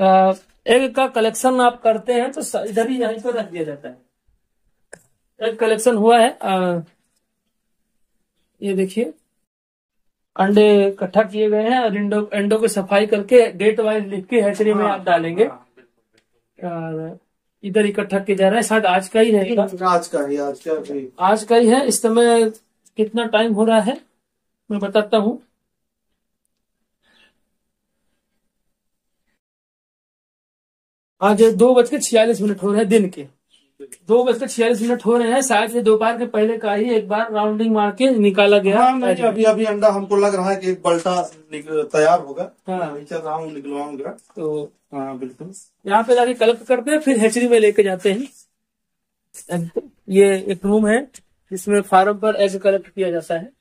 Egg का collection आप करते हैं तो इधर ही यहीं पर रख दिया जाता है। एग कलेक्शन हुआ है। ये देखिए अंडे इकट्ठा किए गए हैं और अंडों की सफाई करके डेट वाइज लिख के हैचरी में आप डालेंगे। और इधर इकट्ठा किया जा रहा है, शायद आज का ही रहेगा। आज का ही है। इस समय कितना टाइम हो रहा है मैं बताता हूँ। आज 2:46 हो रहे हैं दिन के। 2:46 हो रहे हैं। शायद ये दोपहर के पहले का ही एक बार राउंडिंग मार के निकाला गया। हाँ, नहीं अभी अंडा हमको लग रहा है कि एक बल्टा तैयार होगा। हाँ, चल रहा हूँ, निकलवाऊंगा। तो हाँ बिल्कुल, यहाँ पे जाके कलेक्ट करते हैं, फिर हैचरी में लेके जाते हैं। ये एक रूम है जिसमें फार्म पर एग कलेक्ट किया जाता है।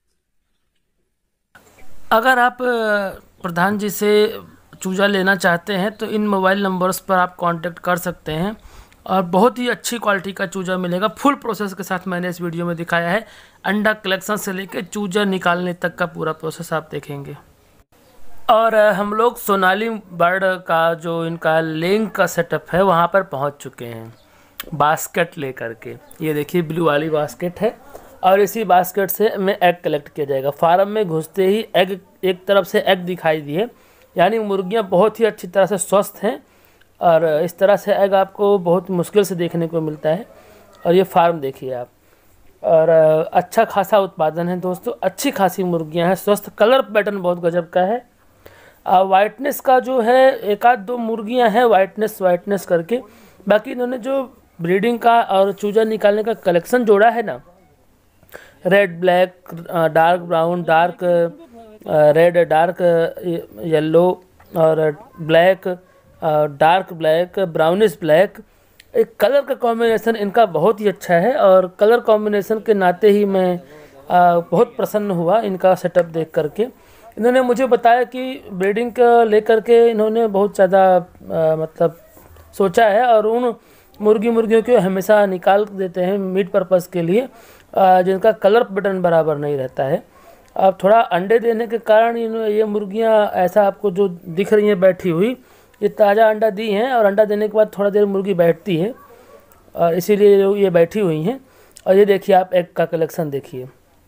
अगर आप प्रधान जी से चूजा लेना चाहते हैं तो इन मोबाइल नंबर्स पर आप कांटेक्ट कर सकते हैं और बहुत ही अच्छी क्वालिटी का चूजा मिलेगा। फुल प्रोसेस के साथ मैंने इस वीडियो में दिखाया है। अंडा कलेक्शन से लेकर चूजा निकालने तक का पूरा प्रोसेस आप देखेंगे। और हम लोग सोनाली बर्ड का जो इनका लेइंग का सेटअप है वहाँ पर पहुँच चुके हैं बास्केट लेकर के। ये देखिए ब्लू वाली बास्केट है और इसी बास्केट से हमें एग कलेक्ट किया जाएगा। फार्म में घुसते ही एग, एक तरफ से एग दिखाई दिए, यानी मुर्गियाँ बहुत ही अच्छी तरह से स्वस्थ हैं। और इस तरह से एग आपको बहुत मुश्किल से देखने को मिलता है। और ये फार्म देखिए आप, और अच्छा खासा उत्पादन है दोस्तों। अच्छी खासी मुर्गियाँ हैं, स्वस्थ। कलर पैटर्न बहुत गजब का है। वाइटनेस का जो है एक आध दो मुर्गियाँ हैं वाइटनेस करके, बाकी इन्होंने जो ब्रीडिंग का और चूजा निकालने का कलेक्शन जोड़ा है ना, red black, dark brown, dark red, dark yellow और black, dark black, brownish black, एक कलर का कॉम्बिनेशन इनका बहुत ही अच्छा है। और कलर कॉम्बिनेशन के नाते ही मैं बहुत प्रसन्न हुआ इनका सेटअप देख करके। इन्होंने मुझे बताया कि ब्रीडिंग का लेकर के इन्होंने बहुत ज़्यादा मतलब सोचा है और उन मुर्गियों को हमेशा निकाल देते हैं मीट पर्पज़ के लिए जिनका कलर पैटर्न बराबर नहीं रहता है। अब थोड़ा अंडे देने के कारण ये मुर्गियां ऐसा आपको जो दिख रही हैं बैठी हुई, ये ताज़ा अंडा दी हैं और अंडा देने के बाद थोड़ा देर मुर्गी बैठती है और इसीलिए ये बैठी हुई हैं। और ये देखिए आप एग का कलेक्शन देखिए।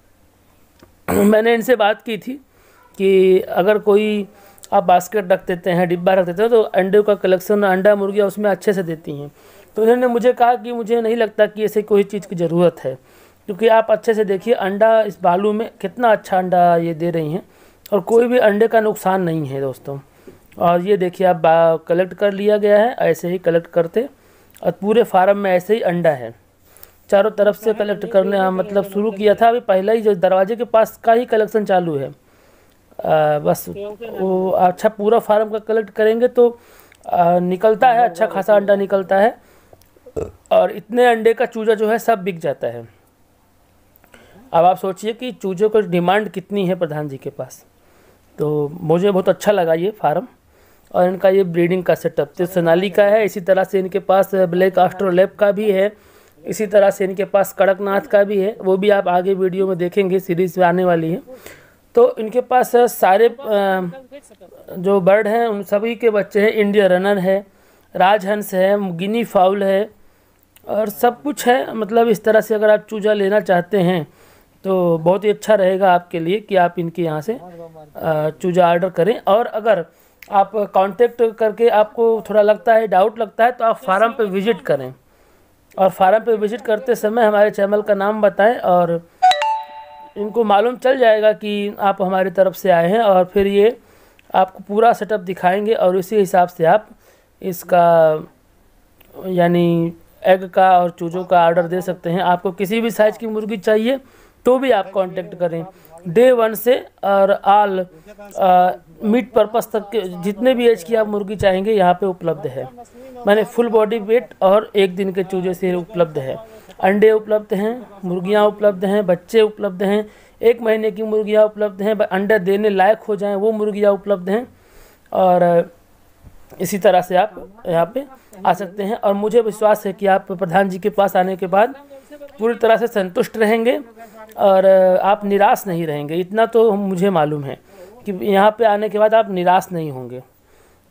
मैंने इनसे बात की थी कि अगर कोई आप बास्केट रख देते हैं, डिब्बा रख देते हैं तो अंडे का कलेक्शन, अंडा मुर्गियाँ उसमें अच्छे से देती हैं। तो इन्होंने मुझे कहा कि मुझे नहीं लगता कि ऐसे कोई चीज़ की ज़रूरत है, क्योंकि आप अच्छे से देखिए अंडा इस बालू में कितना अच्छा अंडा ये दे रही हैं और कोई भी अंडे का नुकसान नहीं है दोस्तों। और ये देखिए आप कलेक्ट कर लिया गया है, ऐसे ही कलेक्ट करते और पूरे फार्म में ऐसे ही अंडा है। चारों तरफ से कलेक्ट करने मतलब शुरू किया था, अभी पहला ही जो दरवाजे के पास का ही कलेक्शन चालू है। बस वो अच्छा पूरा फार्म का कलेक्ट करेंगे तो निकलता है, अच्छा खासा अंडा निकलता है और इतने अंडे का चूजा जो है सब बिक जाता है। अब आप सोचिए कि चूजों की डिमांड कितनी है प्रधान जी के पास। तो मुझे बहुत अच्छा लगा ये फार्म और इनका ये ब्रीडिंग का सेटअप। तो सोनाली का है, इसी तरह से इनके पास ब्लैक ऑस्ट्रोलैब का भी है, इसी तरह से इनके पास कड़कनाथ का भी है, वो भी आप आगे वीडियो में देखेंगे, सीरीज में आने वाली है। तो इनके पास सारे जो बर्ड हैं उन सभी के बच्चे हैं। इंडिया रनर है, राजहंस है, गिनी फाउल है और सब कुछ है। मतलब इस तरह से अगर आप चूजा लेना चाहते हैं तो बहुत ही अच्छा रहेगा आपके लिए कि आप इनके यहाँ से चूजा ऑर्डर करें। और अगर आप कांटेक्ट करके आपको थोड़ा लगता है, डाउट लगता है, तो आप फार्म पे विज़िट करें और फार्म पे विज़िट करते समय हमारे चैनल का नाम बताएं और इनको मालूम चल जाएगा कि आप हमारी तरफ से आए हैं। और फिर ये आपको पूरा सेटअप दिखाएंगे और इसी हिसाब से आप इसका यानी एग का और चूजों का ऑर्डर दे सकते हैं। आपको किसी भी साइज़ की मुर्गी चाहिए तो भी आप कांटेक्ट करें। डे 1 से और ऑल मीट पर्पस तक के जितने भी एज की आप मुर्गी चाहेंगे यहाँ पे उपलब्ध है। मैंने फुल बॉडी वेट और एक दिन के चूजे से उपलब्ध है। अंडे उपलब्ध हैं, मुर्गियाँ उपलब्ध हैं, बच्चे उपलब्ध हैं, 1 महीने की मुर्गियाँ उपलब्ध हैं, अंडे देने लायक हो जाएं वो मुर्गियाँ उपलब्ध हैं। और इसी तरह से आप यहाँ पे आ सकते हैं और मुझे विश्वास है कि आप प्रधान जी के पास आने के बाद पूरी तरह से संतुष्ट रहेंगे और आप निराश नहीं रहेंगे। इतना तो मुझे मालूम है कि यहाँ पे आने के बाद आप निराश नहीं होंगे।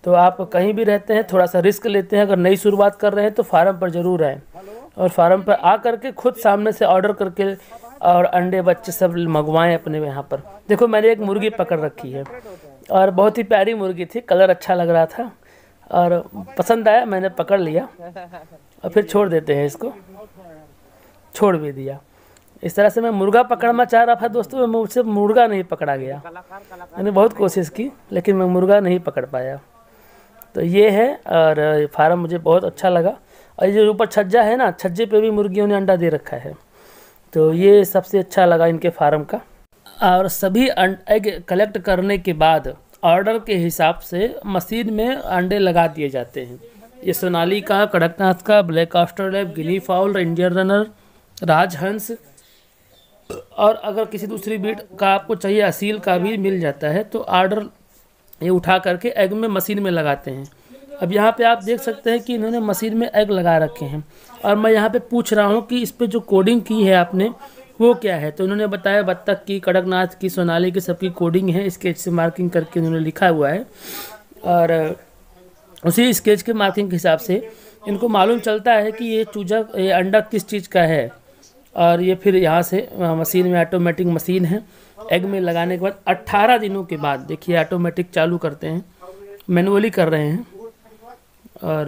तो आप कहीं भी रहते हैं थोड़ा सा रिस्क लेते हैं, अगर नई शुरुआत कर रहे हैं तो फार्म पर ज़रूर आएँ और फार्म पर आ करके खुद सामने से ऑर्डर करके और अंडे बच्चे सब मंगवाएं अपने यहाँ पर। देखो मैंने एक मुर्गी पकड़ रखी है और बहुत ही प्यारी मुर्गी थी, कलर अच्छा लग रहा था और पसंद आया, मैंने पकड़ लिया और फिर छोड़ देते हैं इसको, छोड़ भी दिया। इस तरह से मैं मुर्गा पकड़ना चाह रहा था दोस्तों, मुझसे मुर्गा नहीं पकड़ा गया। मैंने बहुत कोशिश की लेकिन मैं मुर्गा नहीं पकड़ पाया। तो ये है और फार्म मुझे बहुत अच्छा लगा। और ये जो ऊपर छज्जा है ना, छज्जे पे भी मुर्गियों ने अंडा दे रखा है, तो ये सबसे अच्छा लगा इनके फार्म का। और सभी एग कलेक्ट करने के बाद ऑर्डर के हिसाब से मशीन में अंडे लगा दिए जाते हैं। ये सोनाली का, कड़कनाथ का, black Australia, guinea fowl, Indian runner, राजहंस और अगर किसी दूसरी ब्रीड का आपको चाहिए असील का भी मिल जाता है। तो ऑर्डर ये उठा करके एग में मशीन में लगाते हैं। अब यहाँ पे आप देख सकते हैं कि इन्होंने मशीन में एग लगा रखे हैं और मैं यहाँ पे पूछ रहा हूँ कि इस पे जो कोडिंग की है आपने वो क्या है। तो इन्होंने बताया बत्तख की, कड़कनाथ की, सोनाली की सबकी कोडिंग है, स्केच से मार्किंग करके उन्होंने लिखा हुआ है और उसी स्केच के मार्किंग के हिसाब से इनको मालूम चलता है कि ये चूजा, ये अंडा किस चीज़ का है। और ये फिर यहाँ से मशीन में, ऑटोमेटिक मशीन है, एग में लगाने के बाद 18 दिनों के बाद देखिए ऑटोमेटिक चालू करते हैं, मैनुअली कर रहे हैं और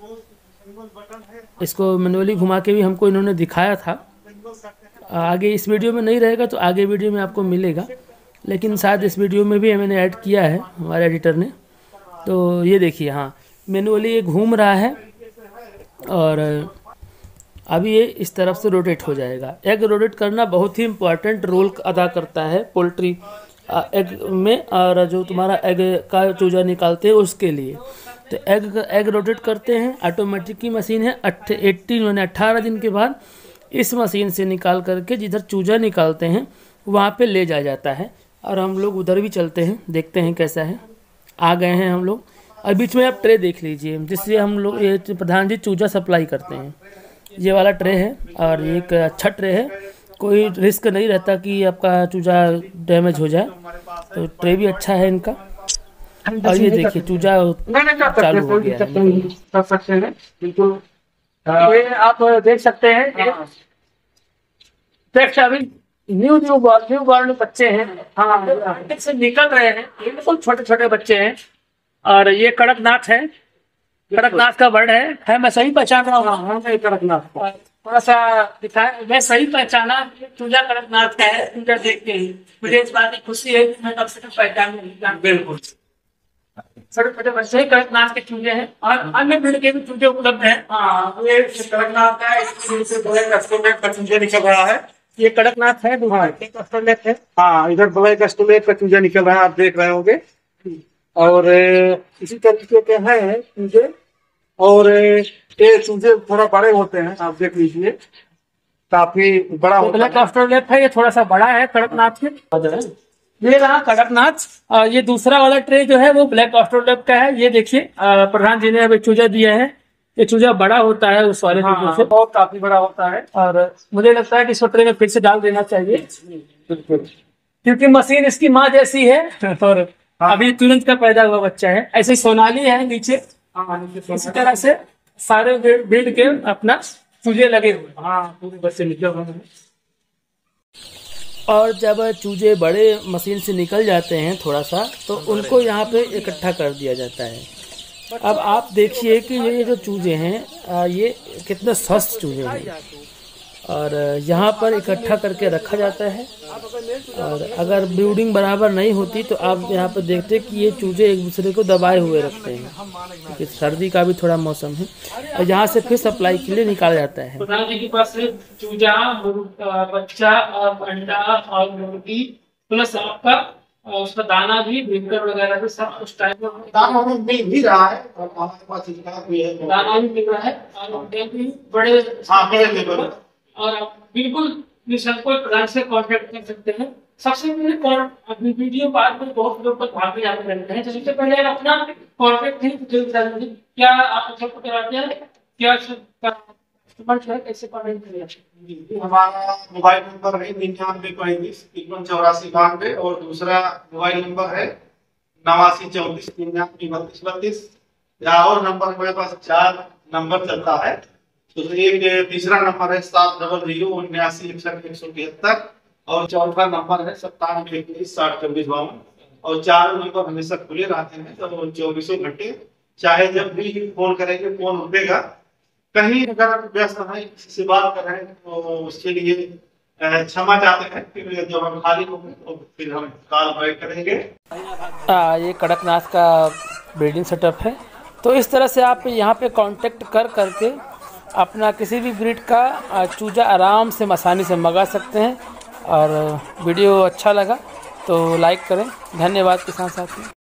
इसको मैनुअली घुमा के भी हमको इन्होंने दिखाया था। आगे इस वीडियो में नहीं रहेगा तो आगे वीडियो में आपको मिलेगा, लेकिन शायद इस वीडियो में भी मैंने ऐड किया है हमारे एडिटर ने। तो ये देखिए, हाँ मैनुअली ये घूम रहा है और अभी ये इस तरफ से रोटेट हो जाएगा। एग रोटेट करना बहुत ही इम्पोर्टेंट रोल अदा करता है पोल्ट्री एग में, और जो तुम्हारा एग का चूजा निकालते हैं उसके लिए। तो एग रोटेट करते हैं, ऑटोमेटिक की मशीन है। 18 दिन के बाद इस मशीन से निकाल करके जिधर चूजा निकालते हैं वहाँ पे ले जाया जाता है और हम लोग उधर भी चलते हैं, देखते हैं कैसा है। आ गए हैं हम लोग और बीच में आप ट्रे देख लीजिए जिससे हम लोग ये प्रधान जी चूजा सप्लाई करते हैं। ये वाला ट्रे है और ये एक अच्छा ट्रे है, कोई रिस्क नहीं रहता कि आपका चूजा डैमेज हो जाए, तो ट्रे भी अच्छा है इनका। और ये देखिए चूजा चालू हो गया है, कर सकते हैं बिल्कुल। ये आप देख सकते हैं, अभी न्यू बॉर्न बच्चे हैं, हाँ से निकल रहे हैं, बिल्कुल छोटे छोटे बच्चे हैं। और ये कड़कनाथ है, कड़कनाथ का बर्ड है। मैं सही पहचान रहा हूँ? हाँ कड़कनाथ, थोड़ा सा दिखाए, मैं सही पहचाना, चूजा कड़कनाथ का है। चूजा देख के ही मुझे इस बात की खुशी है कि मैं कब से पहचान। बिल्कुल छोटे छोटे बच्चे कड़कनाथ के चूजे हैं और अन्य ब्रीड के भी चूजे उपलब्ध हैं। हाँ ये कड़कनाथ का चूजा निकल रहा है, ये कड़कनाथ है, ऑस्ट्रेलिया है। हाँ इधर ब्लैक ऑस्ट्रेलिया का चूजा निकल रहा है, आप देख रहे होंगे। और इसी तरीके के हैं चूजे, और ये चूजे थोड़ा बड़े होते हैं, आप देख लीजिए काफी बड़ा होता है। ब्लैक ऑस्ट्रेलिया है, ये थोड़ा सा बड़ा है कड़कनाथ के। ये रहा कड़कनाथ। ये दूसरा वाला ट्रे जो है वो ब्लैक ऑस्ट्रेलिया का है। ये देखिए प्रधान जी ने अभी चूजा दिया है, ये चूजा बड़ा होता है उस वाले चूजे से, बहुत काफी बड़ा होता है। और मुझे लगता है कि इस ट्रे में फिर से डाल देना चाहिए, क्योंकि मशीन इसकी माँ जैसी है और अभी तुरंत का पैदा हुआ बच्चा है। ऐसे सोनाली है नीचे, इसी तरह से सारे ब्रीड के अपना चूजे लगे हुए। हाँ पूरे बच्चे निकल रहे हैं। और जब चूजे बड़े मशीन से निकल जाते हैं थोड़ा सा, तो उनको यहाँ पे इकट्ठा कर दिया जाता है। अब आप देखिए कि ये जो चूजे हैं ये कितने स्वस्थ चूजे हैं और यहाँ पर इकट्ठा करके रखा जाता है। और अगर ब्रीडिंग बराबर नहीं होती तो आप यहाँ पर देखते हैं कि ये चूजे एक दूसरे को दबाए हुए रखते हैं, क्योंकि सर्दी का भी थोड़ा मौसम है। और यहाँ से फिर सप्लाई के लिए निकाला जाता है। प्रधान जी के पास चूजा, बच्चा, अंडा और मुर्गी प्लस आपका उसका दाना भी, बिस्कुट वगैरह भी सब कुछ टाइप में दाना भी रहा है और हमारे पास दाना भी मिल रहा है और भी बड़े लेवल। और आप बिल्कुल निःसंकोच कोई प्रधान से कॉन्टेक्ट कर सकते हैं। सबसे पहले वीडियो बाद में बहुत लोग भाग में जाते रहते हैं, सबसे पहले अपना कॉन्टेक्ट ही क्या आप सबको कराते हैं, क्या कैसे कॉन्टेक्ट करिए। हमारा मोबाइल नंबर है 9935 518492 और दूसरा मोबाइल नंबर है 8934 या और नंबर मेरे पास 4 नंबर चलता है। तो एक तीसरा नंबर है 7009796173 और चौथा नंबर है 9721602452 और चारों नंबर हमेशा खुले रहते हैं। तो 24 घंटे चाहे जब भी फोन करेंगे फोन उठेगा। कहीं अगर आप व्यस्त हैं, किसी से बात कर रहे हैं तो उसके लिए क्षमा चाहते हैं। फिर जब हम खाली होंगे तो फिर हम कॉल बैक करेंगे। ये कड़कनाथ का ब्रीडिंग सेटअप है। तो इस तरह से आप यहाँ पे कांटेक्ट कर करके अपना किसी भी ब्रीड का चूजा आराम से आसानी से मंगा सकते हैं। और वीडियो अच्छा लगा तो लाइक करें। धन्यवाद किसान साथी।